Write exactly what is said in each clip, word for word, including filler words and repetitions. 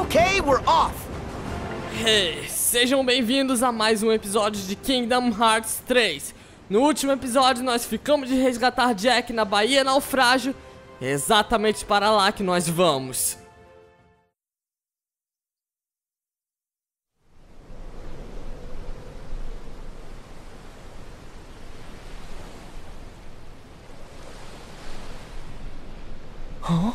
okay? We're off! Hey, sejam bem-vindos a mais um episódio de Kingdom Hearts três. No último episódio nós ficamos de resgatar Jack na Baía Naufrágio. É exatamente para lá que nós vamos. Huh?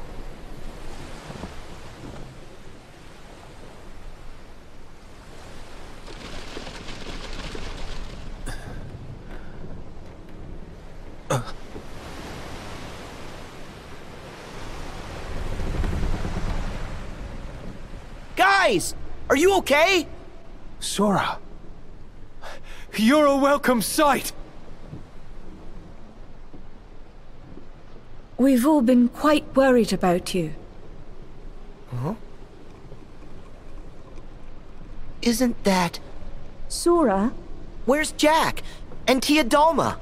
Guys, are you okay? Sora, you're a welcome sight! We've all been quite worried about you. Huh? Isn't that... Sora? Where's Jack? And Tia Dalma?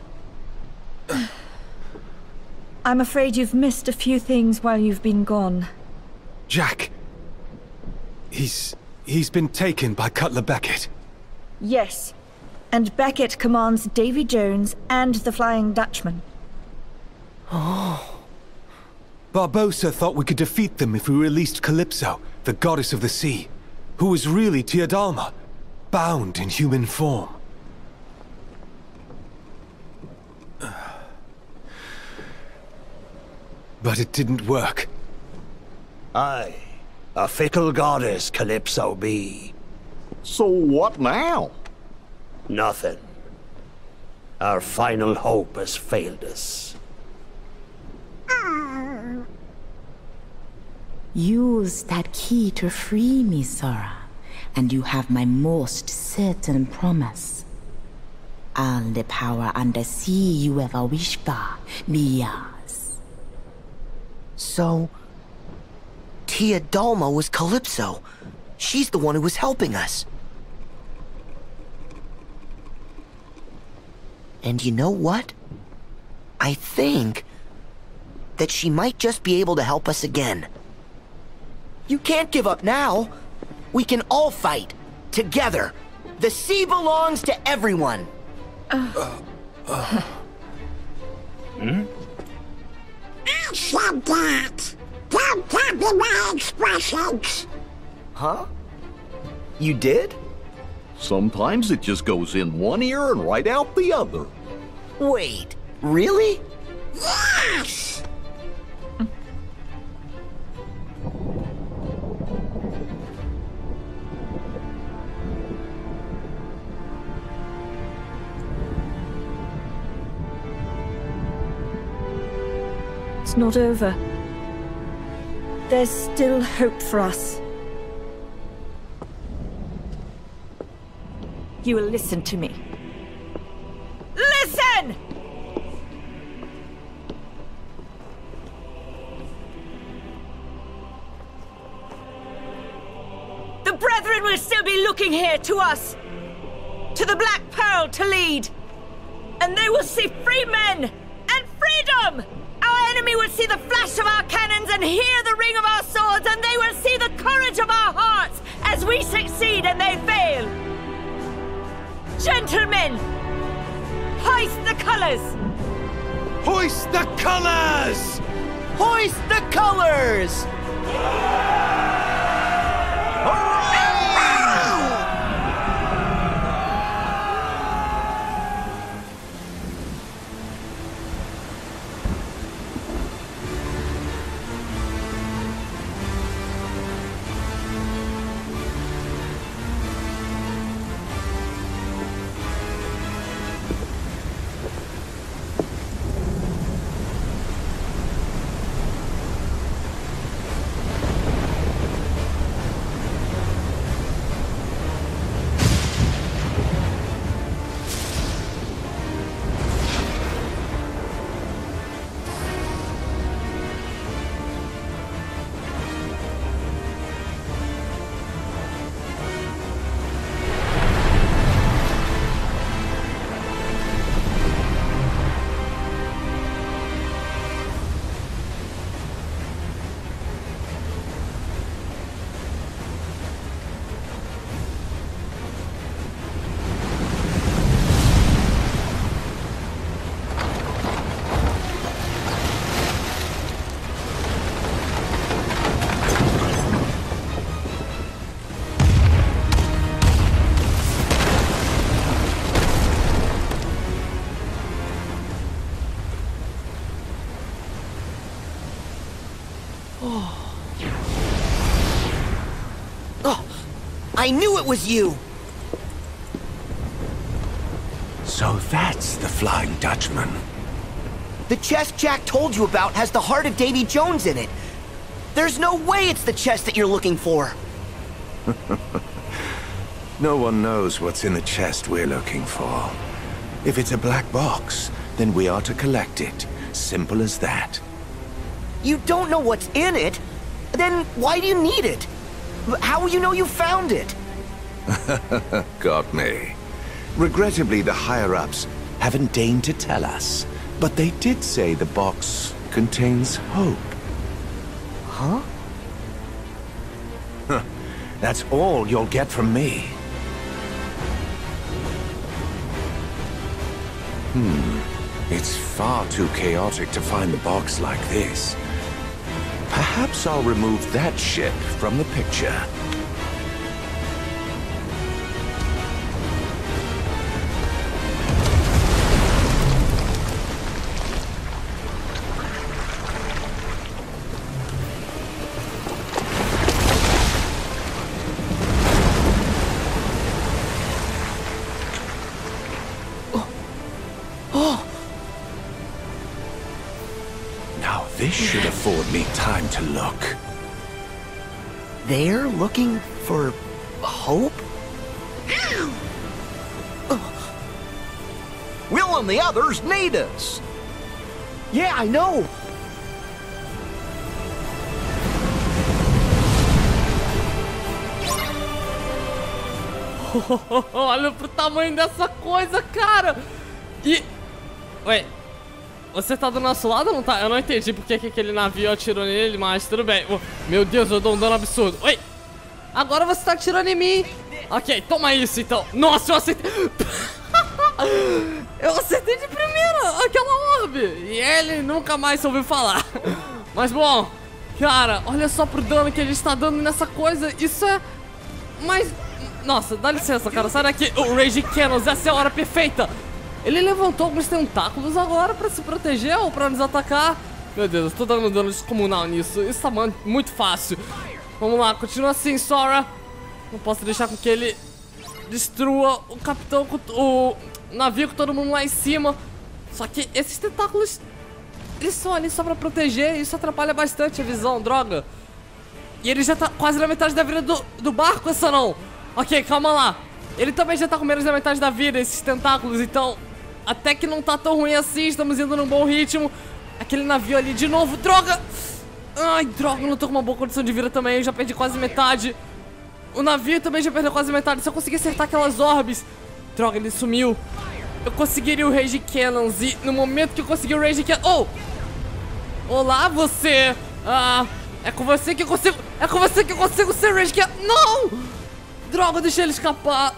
I'm afraid you've missed a few things while you've been gone. Jack. He's... he's been taken by Cutler Beckett. Yes. And Beckett commands Davy Jones and the Flying Dutchman. Oh... Barbossa thought we could defeat them if we released Calypso, the goddess of the sea, who was really Tia Dalma, bound in human form. But it didn't work. Aye, a fickle goddess Calypso be. So what now? Nothing. Our final hope has failed us. Use that key to free me, Sora, and you have my most certain promise. All the power under sea you ever wish for be yours. So... Tia Dalma was Calypso. She's the one who was helping us. And you know what? I think... that she might just be able to help us again. You can't give up now. We can all fight. Together. The sea belongs to everyone. Uh. Uh, uh. Hmm? I said that. Don't copy my expressions. Huh? You did? Sometimes it just goes in one ear and right out the other. Wait, really? Yes! It's not over. There's still hope for us. You will listen to me. Listen! The Brethren will still be looking here to us. To the Black Pearl to lead. And they will see free men and freedom! Our enemy will see the flash of our cannons and hear the ring of our swords, and they will see the courage of our hearts as we succeed and they fail. Gentlemen, hoist the colors! Hoist the colors! Hoist the colors! I knew it was you! So that's the Flying Dutchman. The chest Jack told you about has the heart of Davy Jones in it. There's no way it's the chest that you're looking for. No one knows what's in the chest we're looking for. If it's a black box, then we are to collect it. Simple as that. You don't know what's in it? Then why do you need it? How will you know you found it? Got me. Regrettably, the higher-ups haven't deigned to tell us. But they did say the box contains hope. Huh? Huh. That's all you'll get from me. Hmm. It's far too chaotic to find the box like this. Perhaps I'll remove that ship from the picture. This should afford me time to look. They're looking for hope? Will and the others need us. Yeah, I know. Olha pro tamanho dessa coisa, cara. E... Ué, você tá do nosso lado ou não tá? Eu não entendi porque que aquele navio atirou nele, mas tudo bem. Oh, meu Deus, eu dou um dano absurdo. Oi! Agora você tá atirando em mim. Ok, toma isso então. Nossa, eu acertei. Eu acertei de primeira aquela orbe. E ele nunca mais ouviu falar. Mas bom, cara, olha só pro dano que a gente tá dando nessa coisa. Isso é... Mas... Nossa, dá licença, cara. Sai daqui. O Rage Cannons, essa é a hora perfeita. Ele levantou alguns tentáculos agora pra se proteger ou pra nos atacar. Meu Deus, eu tô dando dano descomunal nisso. Isso tá muito fácil. Vamos lá, continua assim, Sora. Não posso deixar com que ele destrua o capitão, o navio com todo mundo lá em cima. Só que esses tentáculos, eles são ali só pra proteger. E isso atrapalha bastante a visão, droga. E ele já tá quase na metade da vida do, do barco, essa não. Ok, calma lá. Ele também já tá com menos da metade da vida, esses tentáculos, então... Até que não tá tão ruim assim, estamos indo num bom ritmo. Aquele navio ali de novo, droga! Ai, droga, eu não tô com uma boa condição de vida também, eu já perdi quase metade. O navio também já perdeu quase metade, se eu conseguir acertar aquelas orbes. Droga, ele sumiu. Eu conseguiria o Rage Cannons e no momento que eu consegui o Rage Cannons... Oh! Olá, você! Ah, é com você que eu consigo... É com você que eu consigo ser Rage Cannons! Não! Droga, eu deixei ele escapar.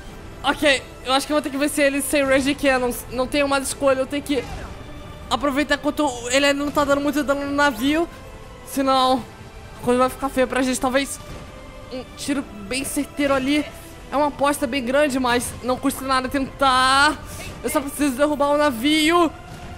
Ok, eu acho que eu vou ter que vencer ele sem Rage Cannons. Não tenho mais escolha, eu tenho que aproveitar enquanto ele ainda não tá dando muito dano no navio. Senão a coisa vai ficar feia pra gente. Talvez um tiro bem certeiro ali. É uma aposta bem grande, mas não custa nada tentar. Eu só preciso derrubar o navio.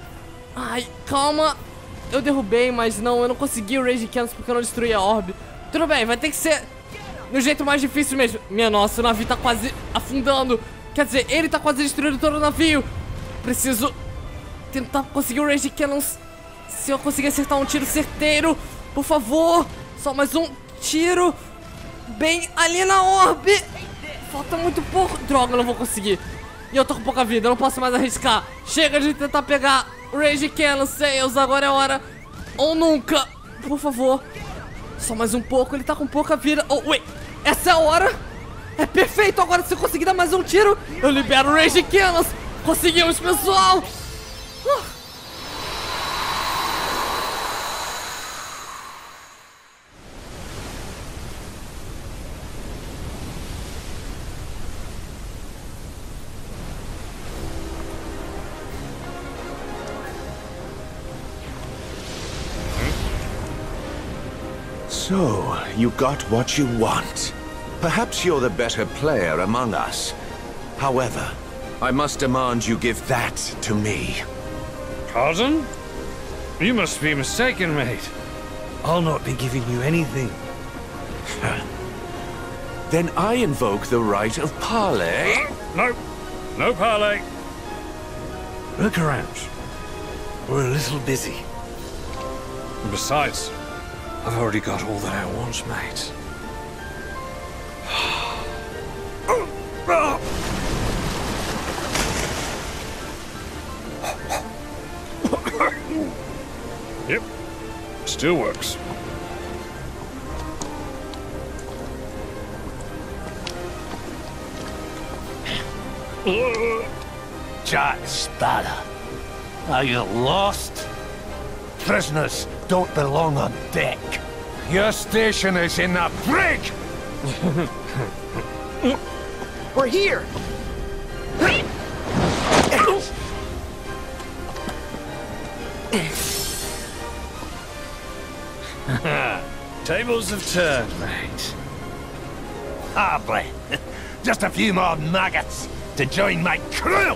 Ai, calma. Eu derrubei, mas não, eu não consegui o Rage Cannons porque eu não destruí a orbe. Tudo bem, vai ter que ser no jeito mais difícil mesmo. Minha nossa, o navio tá quase afundando. Quer dizer, ele tá quase destruindo todo o navio. Preciso tentar conseguir o Rage Cannons. Se eu conseguir acertar um tiro certeiro, por favor. Só mais um tiro. Bem ali na orbe. Falta muito pouco. Droga, eu não vou conseguir. E eu tô com pouca vida, eu não posso mais arriscar. Chega de tentar pegar o Rage Cannons, Sails. Agora é hora ou nunca. Por favor. Só mais um pouco, ele tá com pouca vida. Oh, wait. Essa é a hora. É perfeito, agora se eu conseguir dar mais um tiro, eu libero o Rage Cannons. Conseguimos, pessoal. uh. So, you got what you want. Perhaps you're the better player among us. However, I must demand you give that to me. Pardon? You must be mistaken, mate. I'll not be giving you anything. Then I invoke the right of parley. No, no parley. Look around. We're a little busy. And besides, I've already got all that I want, mate. Yep, still works. Jack Sparrow, are you lost? Prisoners don't belong on deck. Your station is in the brig! We're here! Tables have turned, mate. Hardly. Just a few more maggots to join my crew!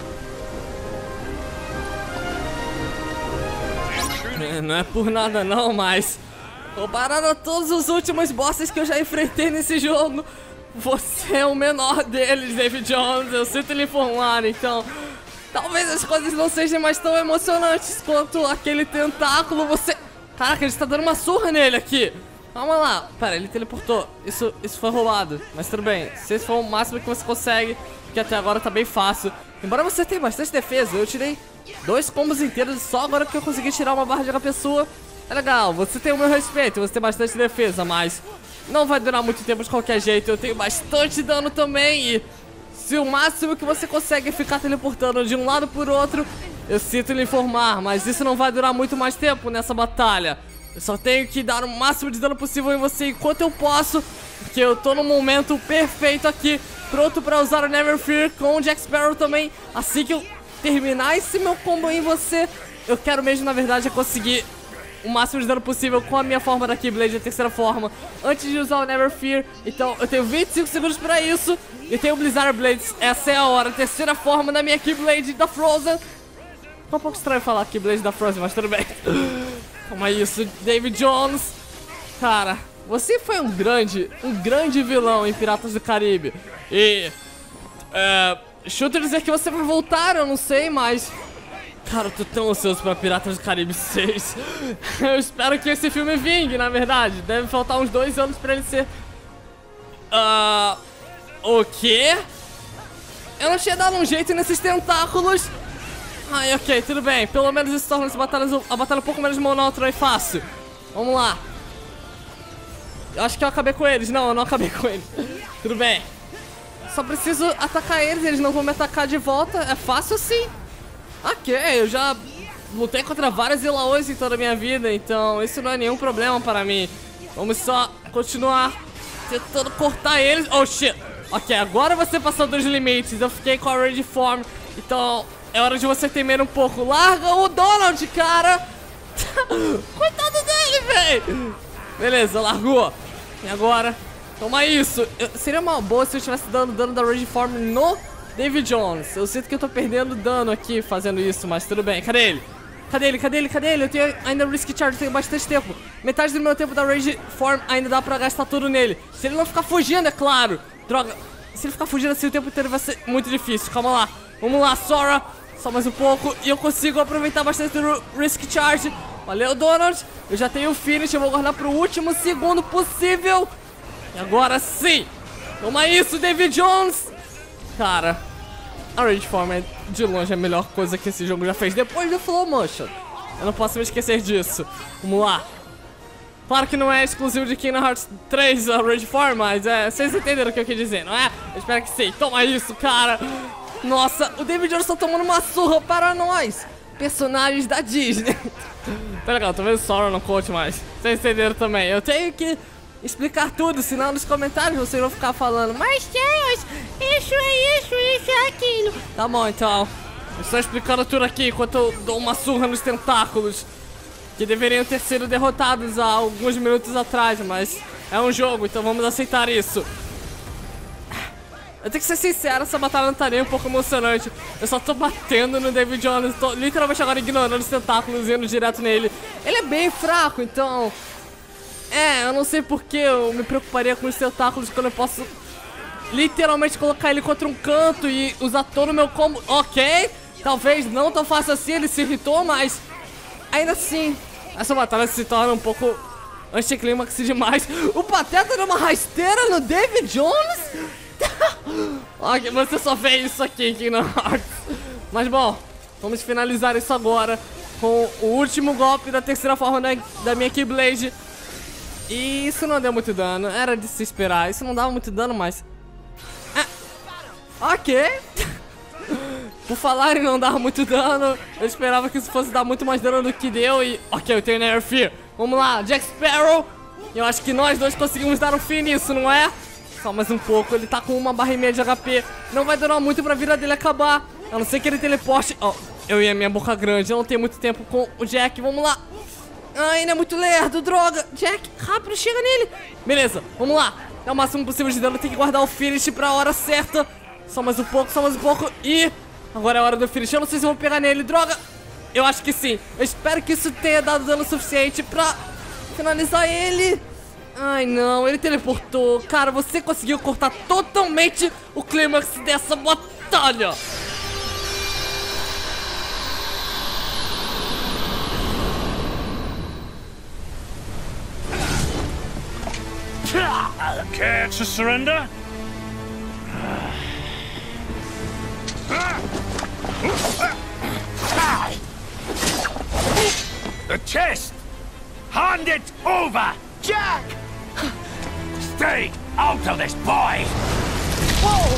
Não é por nada não, mas comparado a todos os últimos bosses que eu já enfrentei nesse jogo, você é o menor deles, David Jones. Eu sinto lhe informar, então talvez as coisas não sejam mais tão emocionantes quanto aquele tentáculo. Você... Caraca, a gente tá dando uma surra nele aqui. Calma lá. Pera, ele teleportou. Isso, isso foi roubado, mas tudo bem. Se esse for o máximo que você consegue, porque até agora tá bem fácil. Embora você tenha bastante defesa, eu tirei dois combos inteiros só agora que eu consegui tirar uma barra de H P sua. É legal, você tem o meu respeito, você tem bastante defesa, mas não vai durar muito tempo de qualquer jeito. Eu tenho bastante dano também e se o máximo que você consegue é ficar teleportando de um lado por outro, eu sinto lhe informar, mas isso não vai durar muito mais tempo nessa batalha. Eu só tenho que dar o máximo de dano possível em você enquanto eu posso, porque eu tô no momento perfeito aqui, pronto pra usar o Never Fear com o Jack Sparrow também. Assim que eu terminar esse meu combo em você, eu quero mesmo, na verdade, é conseguir o máximo de dano possível com a minha forma da Keyblade, a terceira forma, antes de usar o Never Fear. Então eu tenho vinte e cinco segundos pra isso. E tenho o Blizzard Blades, essa é a hora, a terceira forma da minha Keyblade da Frozen. É um pouco estranho falar Keyblade da Frozen, mas tudo bem. Como é isso, David Jones? Cara, você foi um grande, um grande vilão em Piratas do Caribe. E... É... Chuta dizer que você vai voltar, eu não sei, mas... Cara, eu tô tão ansioso pra Piratas do Caribe seis. Eu espero que esse filme vingue, na verdade. Deve faltar uns dois anos pra ele ser... Ah... Uh, o quê? Eu não tinha dado um jeito nesses tentáculos. Ai, ok, tudo bem. Pelo menos isso torna essa batalha, a batalha um pouco menos monótona e fácil. Vamos lá. Eu acho que eu acabei com eles. Não, eu não acabei com eles. Tudo bem. Só preciso atacar eles, eles não vão me atacar de volta. É fácil sim. Ok, eu já lutei contra vários Ilaos em toda a minha vida, então isso não é nenhum problema para mim. Vamos só continuar tentando cortar eles. Oh shit. Ok, agora você passou dos limites. Eu fiquei com a Rage Form, então é hora de você temer um pouco. Larga o Donald, cara. Coitado dele, velho. Beleza, largou. E agora? Toma isso. Eu, seria uma boa se eu estivesse dando dano da Rage Form no David Jones. Eu sinto que eu tô perdendo dano aqui fazendo isso, mas tudo bem. Cadê ele? Cadê ele? Cadê ele? Cadê ele? Eu tenho ainda Risk Charge, tenho bastante tempo. Metade do meu tempo da Rage Form ainda dá pra gastar tudo nele. Se ele não ficar fugindo, é claro. Droga. Se ele ficar fugindo assim o tempo inteiro vai ser muito difícil. Calma lá. Vamos lá, Sora. Só mais um pouco e eu consigo aproveitar bastante do Risk Charge. Valeu, Donald. Eu já tenho o finish, eu vou guardar pro último segundo possível. E agora sim. Toma isso, David Jones. Cara, a Rage Form é de longe a melhor coisa que esse jogo já fez depois do Flow Motion. Eu não posso me esquecer disso. Vamos lá. Claro que não é exclusivo de Kingdom Hearts três a Rage Form, mas é, vocês entenderam o que eu quis dizer, não é? Eu espero que sim. Toma isso, cara. Nossa, o David Jones tá tomando uma surra para nós, personagens da Disney. Tá legal, talvez o Sora não conte mais. Vocês entenderam também. Eu tenho que explicar tudo, senão nos comentários vocês vão ficar falando: mas Deus, isso é isso, isso é aquilo. Tá bom, então. Eu estou explicando tudo aqui enquanto eu dou uma surra nos tentáculos que deveriam ter sido derrotados há alguns minutos atrás, mas é um jogo, então vamos aceitar isso. Eu tenho que ser sincero, essa batalha não tá nem um pouco emocionante. Eu só tô batendo no David Jones, tô literalmente agora ignorando os tentáculos e indo direto nele. Ele é bem fraco, então... É, eu não sei porque eu me preocuparia com os tentáculos quando eu posso literalmente colocar ele contra um canto e usar todo o meu combo. Ok, talvez não tão fácil assim, ele se irritou, mas ainda assim, essa batalha se torna um pouco anticlímax demais. O Pateta deu uma rasteira no David Jones? Ok, você só vê isso aqui em Kingdom Hearts. Mas bom, vamos finalizar isso agora com o último golpe da terceira forma da, da minha Keyblade. E isso não deu muito dano, era de se esperar. Isso não dava muito dano, mas... É. Ok. Por falar em não dar muito dano, eu esperava que isso fosse dar muito mais dano do que deu. E ok, eu tenho Nerf. Vamos lá, Jack Sparrow. Eu acho que nós dois conseguimos dar um fim nisso, não é? Só mais um pouco, ele tá com uma barra e meia de H P. Não vai durar muito pra vida dele acabar. A não ser que ele teleporte. Oh, eu e a minha boca grande, eu não tenho muito tempo com o Jack. Vamos lá. Ai, ele é muito lerdo, droga. Jack, rápido, chega nele. Beleza, vamos lá. Dá o máximo possível de dano, tem que guardar o finish pra hora certa. Só mais um pouco, só mais um pouco. E agora é a hora do finish. Eu não sei se eu vou pegar nele, droga. Eu acho que sim. Eu espero que isso tenha dado dano suficiente pra finalizar ele. Ai, não, ele teleportou. Cara, você conseguiu cortar totalmente o clímax dessa batalha. Care to surrender? The chest! Hand it over! Jack! Stay out of this, boy! Whoa!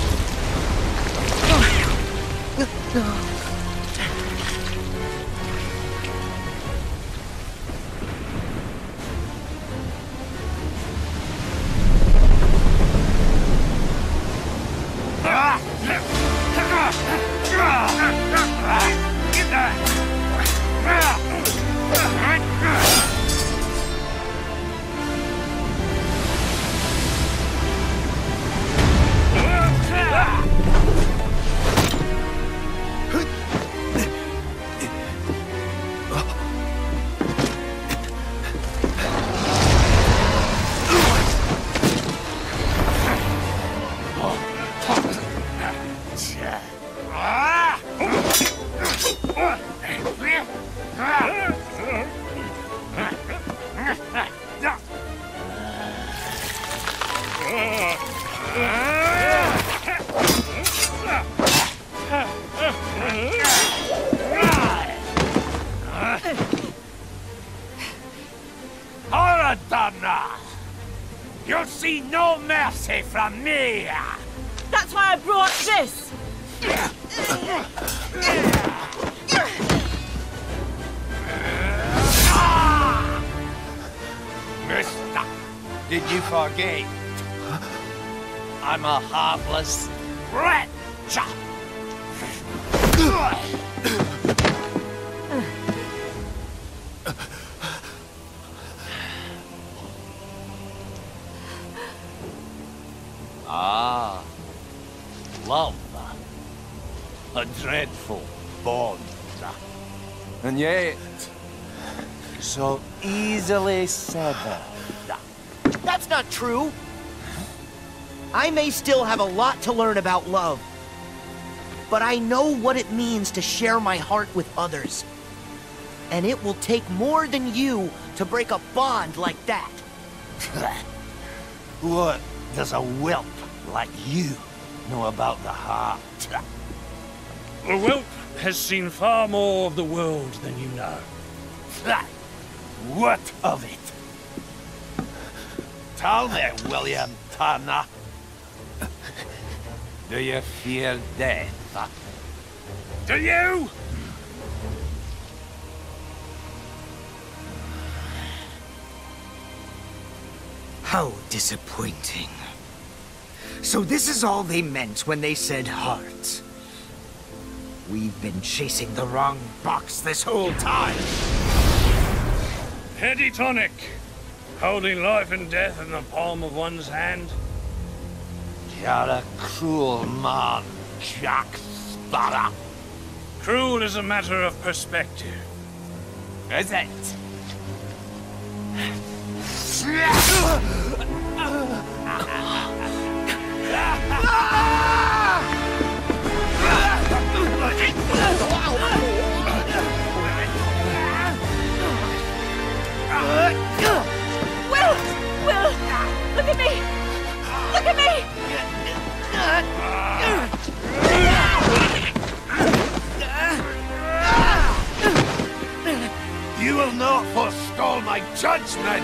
You'll see no mercy from me! That's why I brought this! Mister, did you forget? I'm a heartless wretch! Ah, love. A dreadful bond. And yet, so easily severed. That's not true. I may still have a lot to learn about love, but I know what it means to share my heart with others. And it will take more than you to break a bond like that. What does a whelp like you know about the heart? The whelp has seen far more of the world than you know. What of it? Tell me, William Turner. Do you fear death? Do you? How disappointing. So this is all they meant when they said heart. We've been chasing the wrong box this whole time. Heady tonic. Holding life and death in the palm of one's hand. You're a cruel man, Jack Sparrow. Cruel is a matter of perspective. Is it? Ah! not forestall my judgment!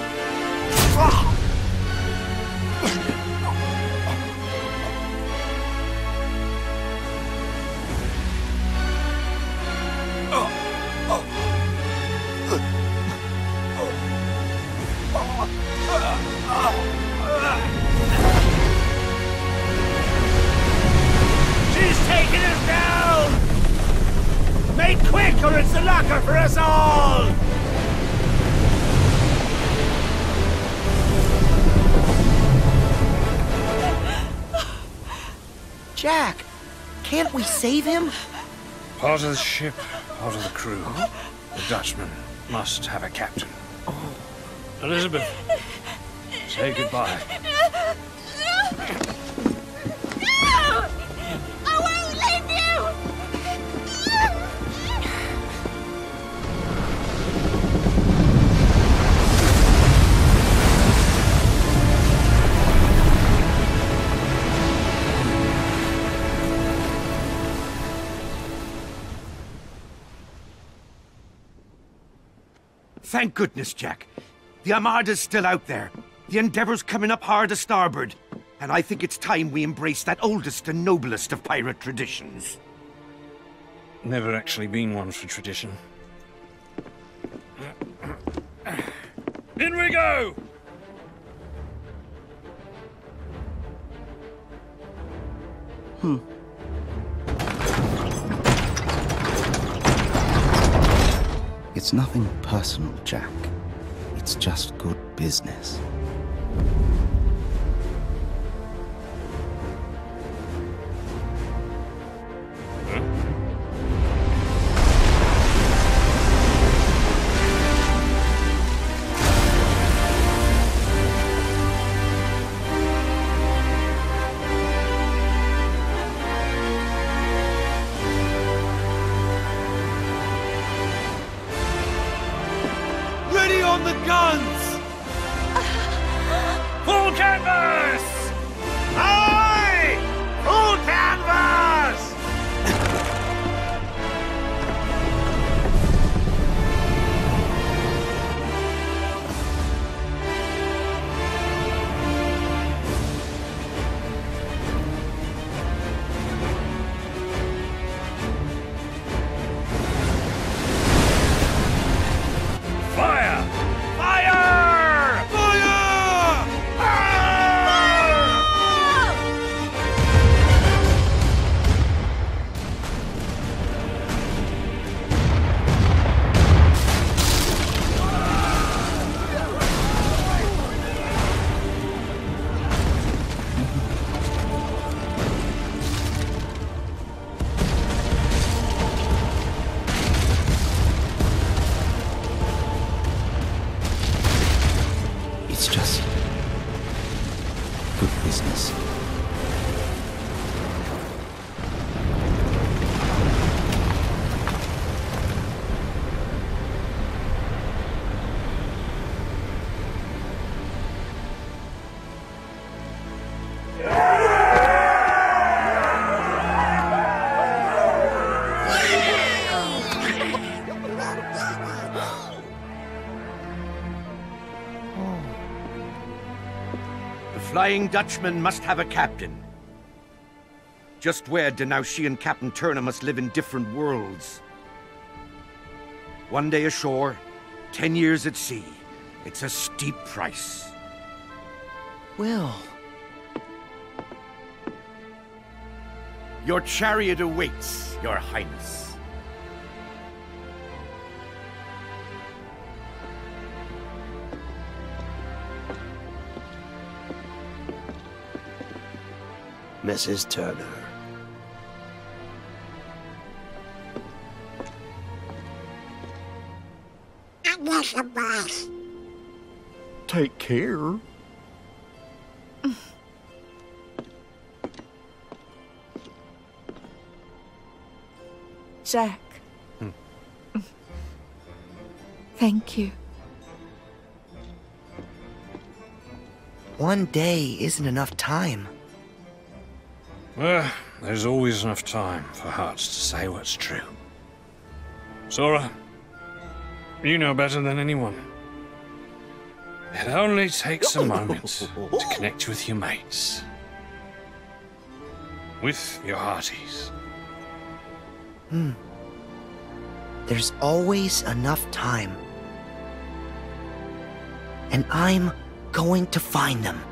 She's taking us down! Make quick or it's the locker for us all! Jack, can't we save him? Part of the ship, part of the crew. The Dutchman must have a captain. Elizabeth, say goodbye. No! I won't leave you! Thank goodness, Jack. The Armada's still out there. The Endeavor's coming up hard to starboard. And I think it's time we embrace that oldest and noblest of pirate traditions. Never actually been one for tradition. In we go! Hmm. It's nothing personal, Jack. It's just good business. Ready on the guns! Full canvas! Aye! Full canvas! Fire! Fire! Fire! It's just good business. The Flying Dutchman must have a captain. Just where Denaushi and Captain Turner must live in different worlds. One day ashore, ten years at sea. It's a steep price. Will. Your chariot awaits, Your Highness. Missus Turner. Yes, boss. Take care. Jack. Thank you. One day isn't enough time. Well, there's always enough time for hearts to say what's true. Sora, You know better than anyone. It only takes a moment to connect with your mates. With your hearties. Hmm. There's always enough time. And I'm going to find them.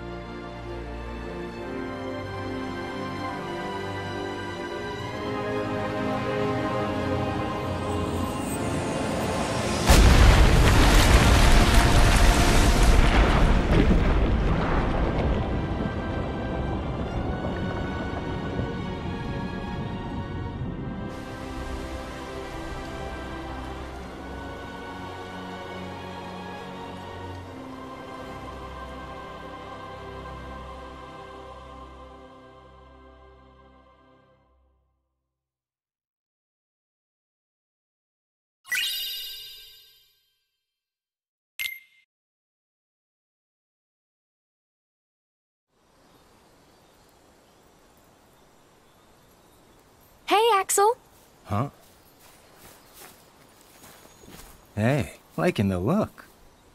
Hey, Axel. Huh? Hey, liking the look.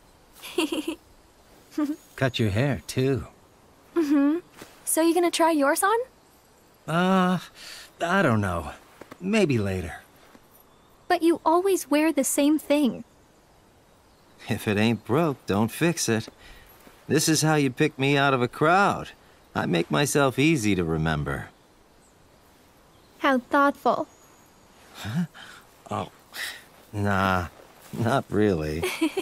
Cut your hair, too. Mm-hmm. So you gonna try yours on? Uh, I don't know. Maybe later. But you always wear the same thing. If it ain't broke, don't fix it. This is how you pick me out of a crowd. I make myself easy to remember. How thoughtful. Huh? Oh, nah, not really.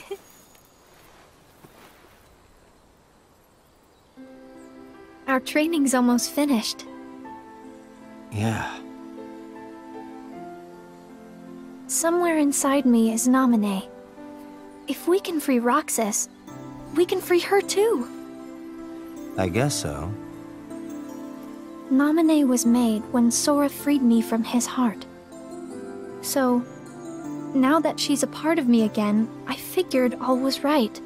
Our training's almost finished. Yeah. Somewhere inside me is Naminé. If we can free Roxas, we can free her too. I guess so. Naminé was made when Sora freed me from his heart. So, now that she's a part of me again, I figured all was right.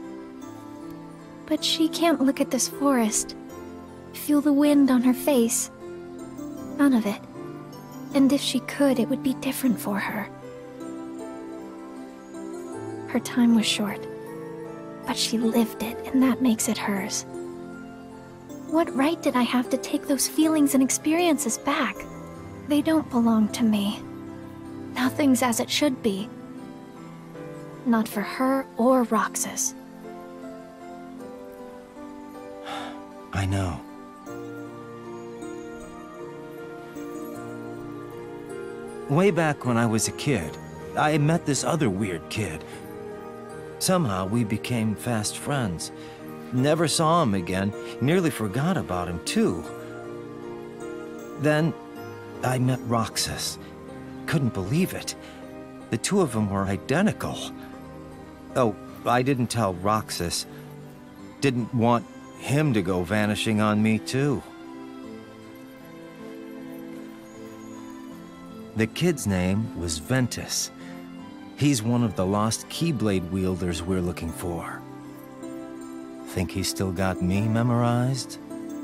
But she can't look at this forest, feel the wind on her face. None of it. And if she could, it would be different for her. Her time was short, but she lived it, and that makes it hers. What right did I have to take those feelings and experiences back? They don't belong to me. Nothing's as it should be. Not for her or Roxas. I know. Way back when I was a kid, I met this other weird kid. Somehow we became fast friends. Never saw him again, nearly forgot about him too. Then I met Roxas. Couldn't believe it. The two of them were identical. Oh, I didn't tell Roxas. Didn't want him to go vanishing on me too. The kid's name was Ventus. He's one of the lost Keyblade wielders we're looking for. Think he's still got me memorized?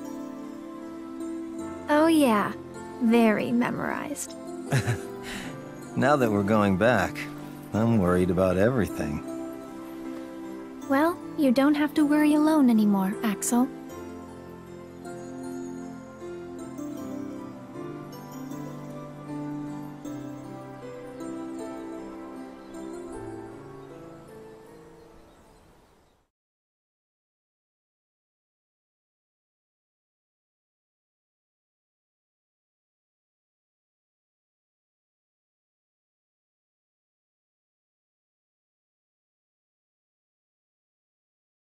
Oh yeah, very memorized. Now that we're going back, I'm worried about everything. Well, you don't have to worry alone anymore, Axel.